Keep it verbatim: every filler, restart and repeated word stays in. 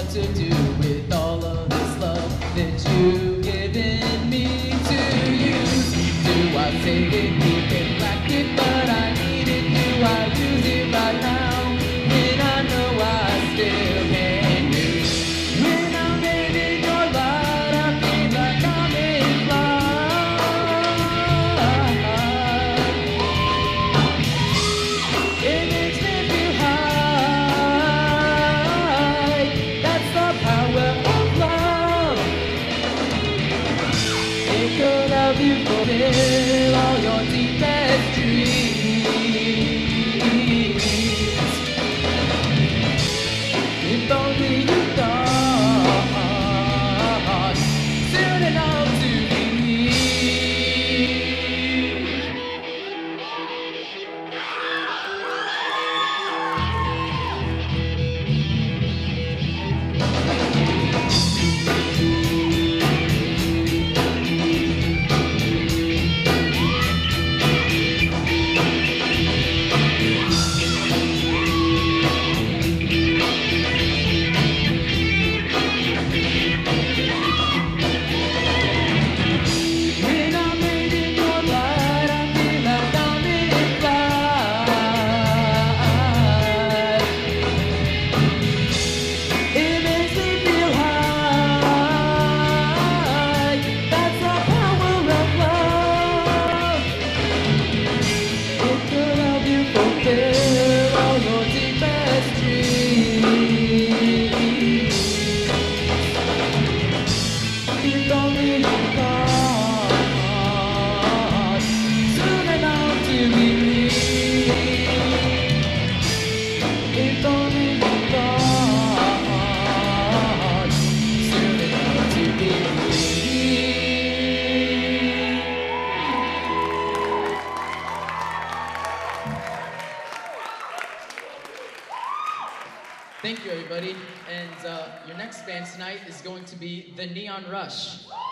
to do with all of this love that you've given me to use? Do I save it, keep it, lack it, but I need it? Do I use it right now when I know I still can use? When I'm in your light, I feel like I'm in flight. It makes me feel high. That's the power of love. It could help you fulfill all your deepest dreams. If only you thought soon enough to believe. When I'm in your light, I feel like I'm in flight. It makes me feel high. That's the power of love. It could help you fulfill all your deepest dreams. If only you thought soon enough to believe. If only you thought soon enough to believe. Thank you, everybody. And uh, your next band tonight is going to be the Neon Rush.